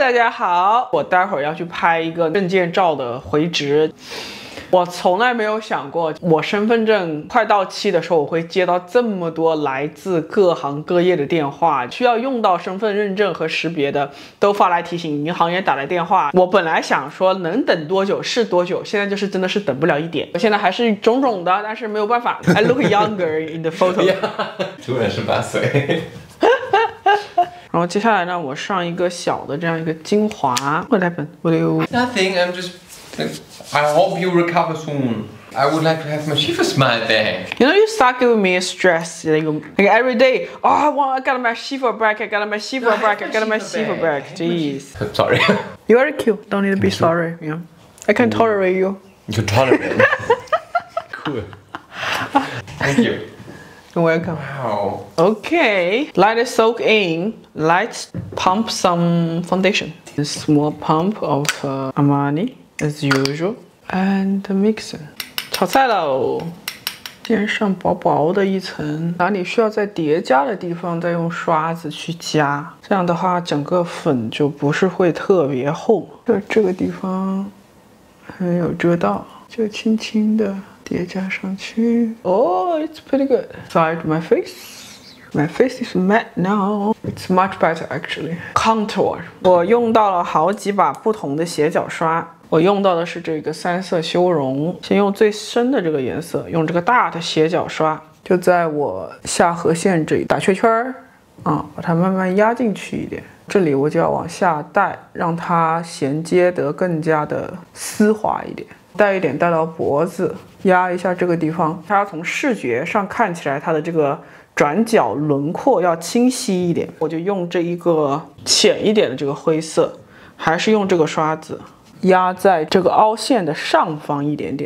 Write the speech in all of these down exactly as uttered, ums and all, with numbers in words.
大家好，我待会儿要去拍一个证件照的回执。我从来没有想过，我身份证快到期的时候，我会接到这么多来自各行各业的电话，需要用到身份认证和识别的，都发来提醒，银行也打来电话。我本来想说能等多久是多久，现在就是真的是等不了一点。我现在还是肿肿的，但是没有办法。I look younger in the photo 。 突然十八岁。 然后接下来呢，我上一个小的这样一个精华。What happened? What do you? Nothing. I'm just. I hope you recover soon. I would like to have my Shiva smile back. You know, you start giving me stress. Like, like every day. Oh, I want. I got my Shiva back. I got my Shiva No, I back. I have got my my Shiva Shiva back. back. Jeez. I'm sorry. You're very cute. Don't need to be sorry. Yeah. I can tolerate you. You tolerate. Cool. Thank you. You're welcome. Wow. Okay. Let it soak in. Let's pump some foundation. A small pump of uh, Armani as usual. And mix it. 炒菜喽。先上薄薄的一层，哪里需要再叠加的地方，再用刷子去加。这样的话，整个粉就不是会特别厚。就这个地方没有遮到，就轻轻的叠加上去。Oh, it's pretty good. Side my face. My face is matte now. It's much better actually. Contour. 我用到了好几把不同的斜角刷。我用到的是这个三色修容，先用最深的这个颜色，用这个大的斜角刷，就在我下颌线这里打圈圈儿，啊，把它慢慢压进去一点。这里我就要往下带，让它衔接得更加的丝滑一点，带一点带到脖子，压一下这个地方，它要从视觉上看起来它的这个转角轮廓要清晰一点。我就用这一个浅一点的这个灰色，还是用这个刷子。压在这个凹陷的上方一点点，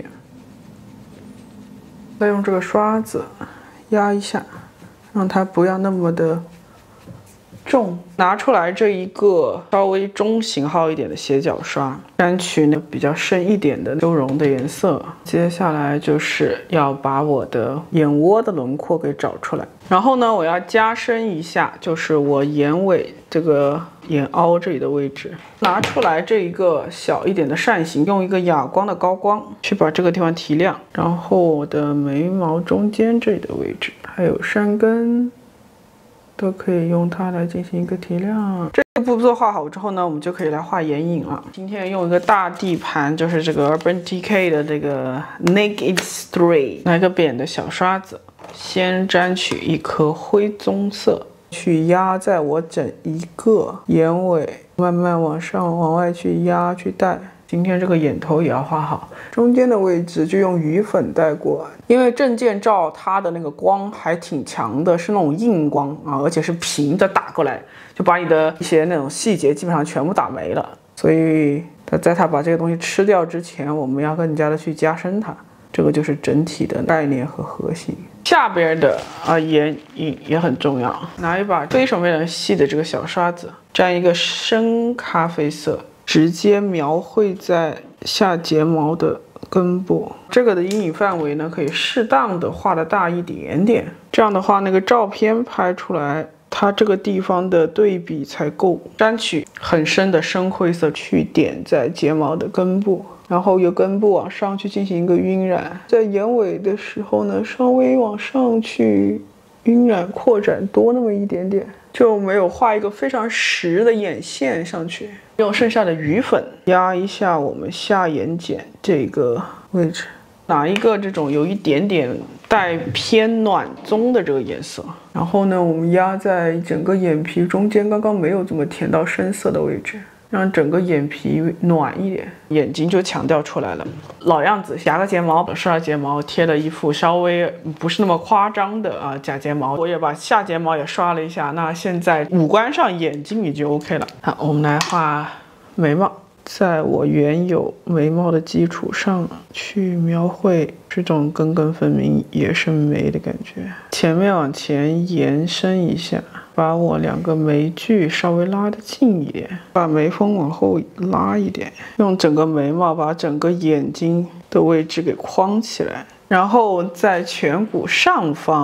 再用这个刷子压一下，让它不要那么的重。拿出来这一个稍微中型号一点的斜角刷，沾取那比较深一点的修容的颜色。接下来就是要把我的眼窝的轮廓给找出来，然后呢，我要加深一下，就是我眼尾这个眼凹这里的位置。拿出来这一个小一点的扇形，用一个哑光的高光去把这个地方提亮，然后我的眉毛中间这里的位置，还有山根。都可以用它来进行一个提亮。这个步骤画好之后呢，我们就可以来画眼影了。今天用一个大地盘，就是这个 Urban Decay 的这个 Naked Straight， 来个扁的小刷子，先沾取一颗灰棕色，去压在我整一个眼尾，慢慢往上往外去压去带。今天这个眼头也要画好，中间的位置就用余粉带过，因为证件照它的那个光还挺强的，是那种硬光啊，而且是平的打过来，就把你的一些那种细节基本上全部打没了。所以在它把这个东西吃掉之前，我们要更加的去加深它，这个就是整体的概念和核心。下边的啊眼影也很重要，拿一把非常非常细的这个小刷子，沾一个深咖啡色。直接描绘在下睫毛的根部，这个的阴影范围呢，可以适当的画的大一点点，这样的话，那个照片拍出来，它这个地方的对比才够。沾取很深的深灰色去点在睫毛的根部，然后由根部往上去进行一个晕染，在眼尾的时候呢，稍微往上去晕染扩展多那么一点点，就没有画一个非常实的眼线上去。用剩下的余粉压一下我们下眼睑这个位置，拿一个这种有一点点带偏暖棕的这个颜色，然后呢，我们压在整个眼皮中间刚刚没有这么填到深色的位置，让整个眼皮暖一点，眼睛就强调出来了。老样子，夹个睫毛，刷了睫毛，贴了一副稍微不是那么夸张的啊假睫毛，我也把下睫毛也刷了一下。那现在五官上眼睛已经 OK 了。好，我们来画眉毛，在我原有眉毛的基础上去描绘这种根根分明、野生眉的感觉。前面往前延伸一下。把我两个眉距稍微拉得近一点，把眉峰往后拉一点，用整个眉毛把整个眼睛的位置给框起来，然后在颧骨上方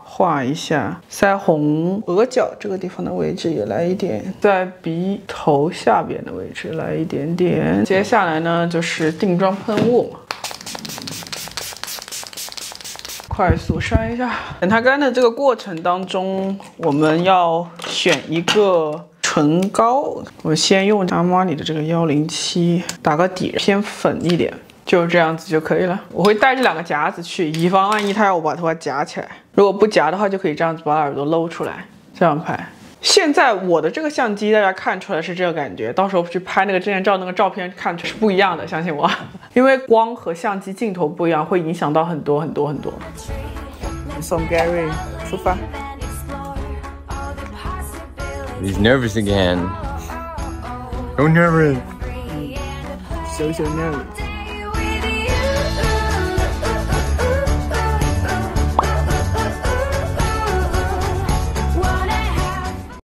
画一下腮红、额角这个地方的位置也来一点，在鼻头下边的位置来一点点。接下来呢就是定妆喷雾。 快速筛一下，等它干的这个过程当中，我们要选一个唇膏。我先用阿玛尼的这个幺零七打个底，偏粉一点，就这样子就可以了。我会带这两个夹子去，以防万一它要我把头发夹起来。如果不夹的话，就可以这样子把耳朵露出来，这样拍。 现在我的这个相机，大家看出来是这个感觉，到时候去拍那个证件照那个照片看出是不一样的，相信我，因为光和相机镜头不一样，会影响到很多很多很多。送 Gary 出发。 He's nervous again. Don't nervous. So so nervous.